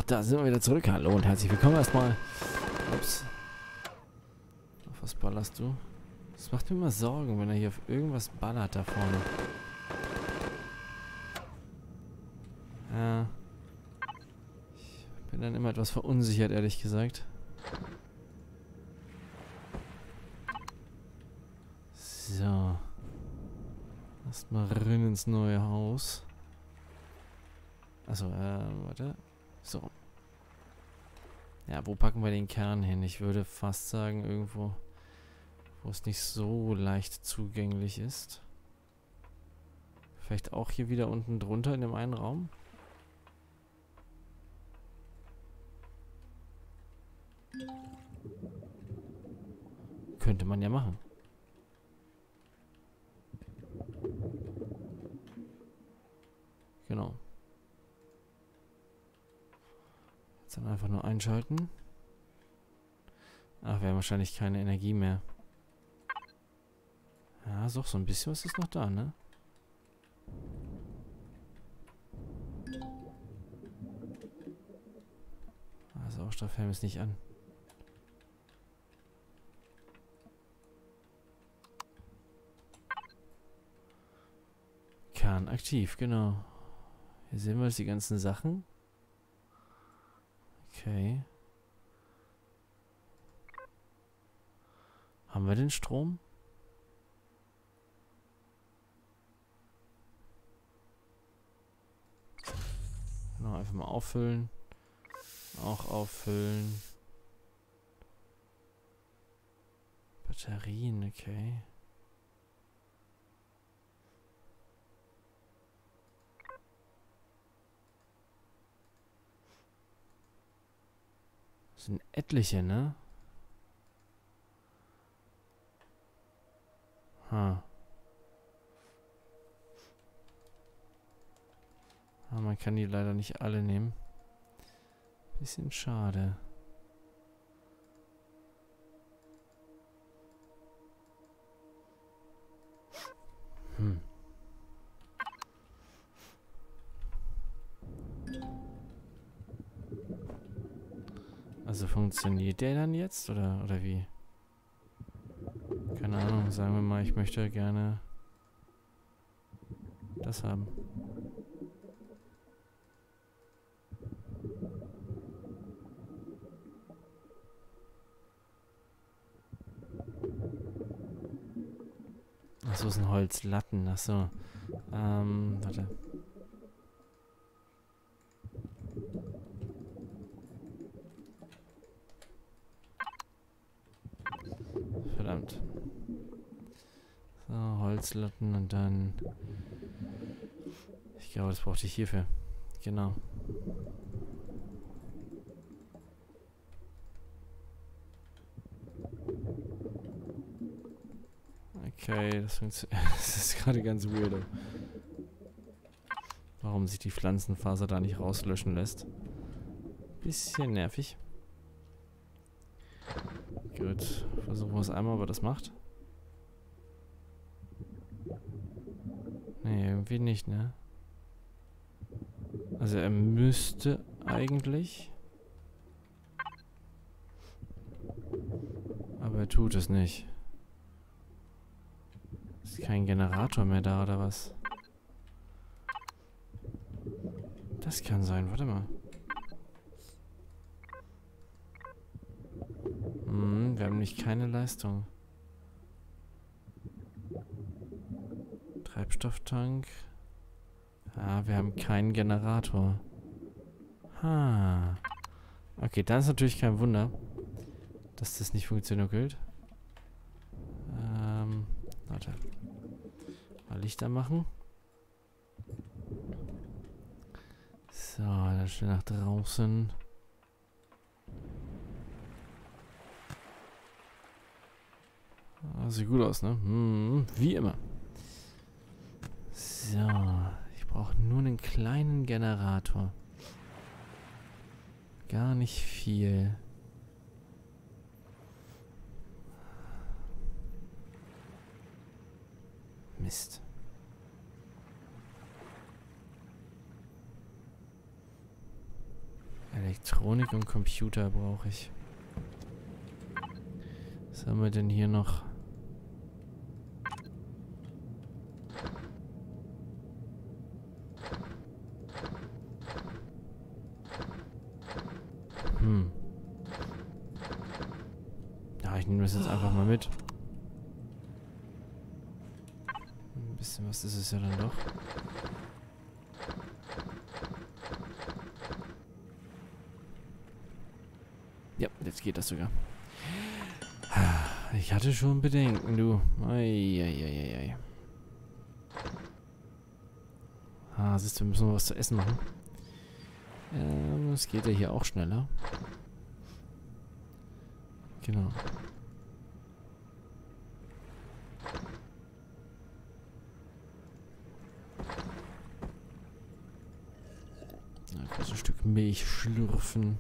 Da sind wir wieder zurück. Hallo und herzlich willkommen erstmal. Ups. Auf was ballerst du? Das macht mir immer Sorgen, wenn er hier auf irgendwas ballert da vorne. Ja. Ich bin dann immer etwas verunsichert, ehrlich gesagt. So. Erstmal rein ins neue Haus. Achso, warte. So. Ja, wo packen wir den Kern hin? Ich würde fast sagen, irgendwo, wo es nicht so leicht zugänglich ist. Vielleicht auch hier wieder unten drunter in dem einen Raum? Könnte man ja machen. Genau. Jetzt dann einfach nur einschalten. Ach, wir haben wahrscheinlich keine Energie mehr. Ja, ist auch so ein bisschen was ist noch da, ne? Ah, Sauerstoffhelm ist nicht an. Kern aktiv, genau. Hier sehen wir jetzt die ganzen Sachen. Okay. Haben wir den Strom? Genau, einfach mal auffüllen. Auch auffüllen. Batterien, okay. Das sind etliche, ne? Ha. Ah, man kann die leider nicht alle nehmen. Bisschen schade. Also funktioniert der dann jetzt oder wie? Keine Ahnung, sagen wir mal, ich möchte gerne das haben. Achso, es sind Holzlatten, achso. Warte. Verdammt. So, Holzlatten und dann... Ich glaube, das brauchte ich hierfür. Genau. Okay, das ist gerade ganz weird. Warum sich die Pflanzenfaser da nicht rauslöschen lässt. Bisschen nervig. Gut, versuchen wir es einmal, ob er das macht. Nee, irgendwie nicht, ne? Also er müsste eigentlich. Aber er tut es nicht. Ist kein Generator mehr da, oder was? Das kann sein, warte mal. Wir haben nämlich keine Leistung. Treibstofftank. Ah, wir haben keinen Generator. Ha. Okay, dann ist natürlich kein Wunder, dass das nicht funktioniert. Warte. Mal Lichter machen. So, dann schnell nach draußen. Sieht gut aus, ne? Wie immer. So, ich brauche nur einen kleinen Generator. Gar nicht viel. Mist. Elektronik und Computer brauche ich. Was haben wir denn hier noch? Ja, ich nehme das jetzt einfach mal mit. Ein bisschen was ist es ja dann doch. Ja, jetzt geht das sogar. Ich hatte schon Bedenken, du. Eieieiei. Ah, siehst du, wir müssen noch was zu essen machen. Es geht ja hier auch schneller. Genau. Kurz ein Stück Milch schlürfen.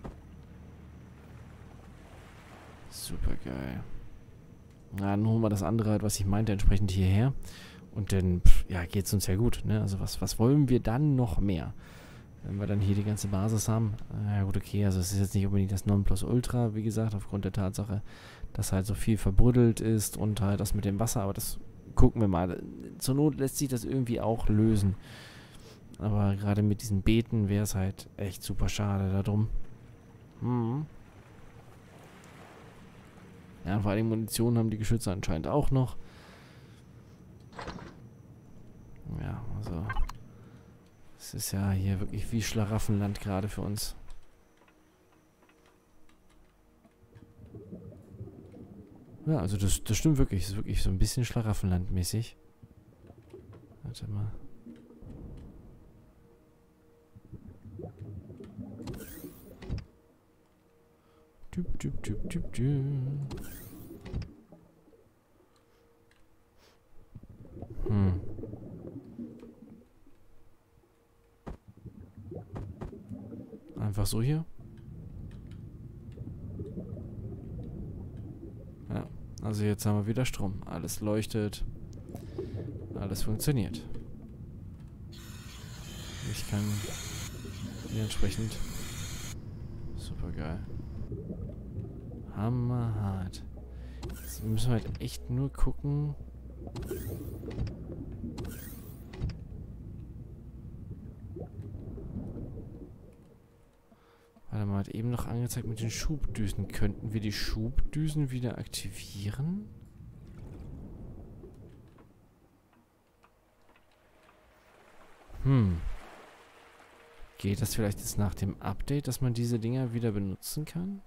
Super geil. Na, dann holen wir das andere halt, was ich meinte, entsprechend hierher. Und dann, ja, geht's uns ja gut, ne? Also was wollen wir dann noch mehr? Wenn wir dann hier die ganze Basis haben. Ja gut, okay, also es ist jetzt nicht unbedingt das Nonplusultra, wie gesagt, aufgrund der Tatsache, dass halt so viel verbuddelt ist und halt das mit dem Wasser, aber das gucken wir mal. Zur Not lässt sich das irgendwie auch lösen. Aber gerade mit diesen Beeten wäre es halt echt super schade darum. Ja, vor allem Munition haben die Geschütze anscheinend auch noch. Ja, also es ist ja hier wirklich wie Schlaraffenland gerade für uns. Ja, also das stimmt wirklich. Es ist wirklich so ein bisschen Schlaraffenland-mäßig. Warte mal. Einfach so hier. Ja, also jetzt haben wir wieder Strom. Alles leuchtet. Alles funktioniert. Ich kann hier entsprechend... Super geil. Hammerhart. Jetzt müssen wir halt echt nur gucken... Warte mal, hat eben noch angezeigt mit den Schubdüsen. Könnten wir die Schubdüsen wieder aktivieren? Geht das vielleicht jetzt nach dem Update, dass man diese Dinger wieder benutzen kann?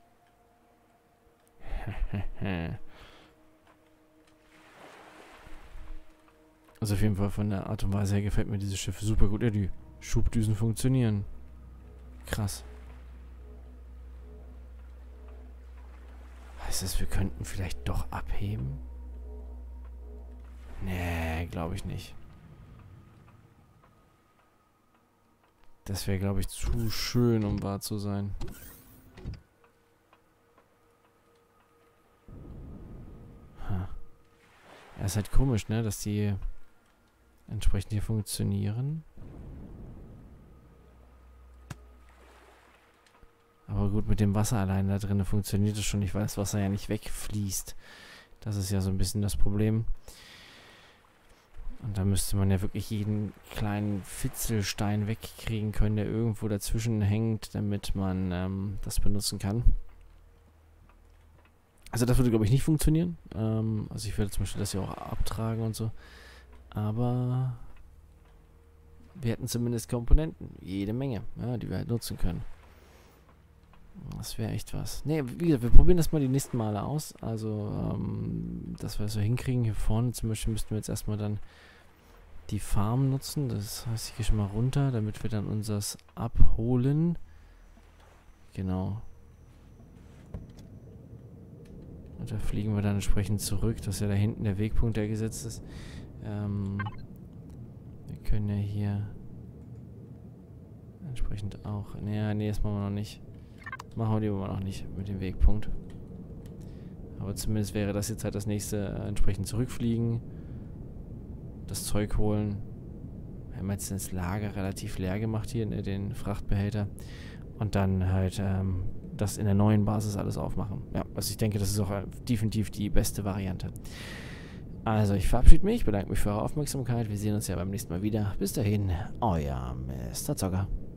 Also auf jeden Fall von der Art und Weise her gefällt mir dieses Schiff super gut. Ja, die Schubdüsen funktionieren. Krass. Heißt das, wir könnten vielleicht doch abheben? Nee, glaube ich nicht. Das wäre, glaube ich, zu schön, um wahr zu sein. Ja, ist halt komisch, ne, dass die entsprechend hier funktionieren. Aber gut, mit dem Wasser allein da drin funktioniert es schon nicht, weil das Wasser ja nicht wegfließt. Das ist ja so ein bisschen das Problem. Und da müsste man ja wirklich jeden kleinen Fitzelstein wegkriegen können, der irgendwo dazwischen hängt, damit man das benutzen kann. Also das würde, glaube ich, nicht funktionieren. Also ich werde zum Beispiel das hier auch abtragen und so. Aber wir hätten zumindest Komponenten. Jede Menge, ja, die wir halt nutzen können. Das wäre echt was. Ne, wie gesagt, wir probieren das mal die nächsten Male aus. Also, dass wir das so hinkriegen. Hier vorne zum Beispiel müssten wir jetzt erstmal dann die Farm nutzen. Das heißt, ich gehe schon mal runter, damit wir dann unseres abholen. Genau. Und da fliegen wir dann entsprechend zurück. Das ist ja da hinten der Wegpunkt, der gesetzt ist. Wir können ja hier entsprechend auch... Naja, nee, das machen wir noch nicht. Machen wir lieber mal noch nicht mit dem Wegpunkt. Aber zumindest wäre das jetzt halt das nächste, entsprechend zurückfliegen. Das Zeug holen. Wir haben jetzt das Lager relativ leer gemacht hier, den Frachtbehälter. Und dann halt das in der neuen Basis alles aufmachen. Ja, also ich denke, das ist auch definitiv die beste Variante. Also ich verabschiede mich, bedanke mich für eure Aufmerksamkeit. Wir sehen uns ja beim nächsten Mal wieder. Bis dahin, euer Mr. Zocker.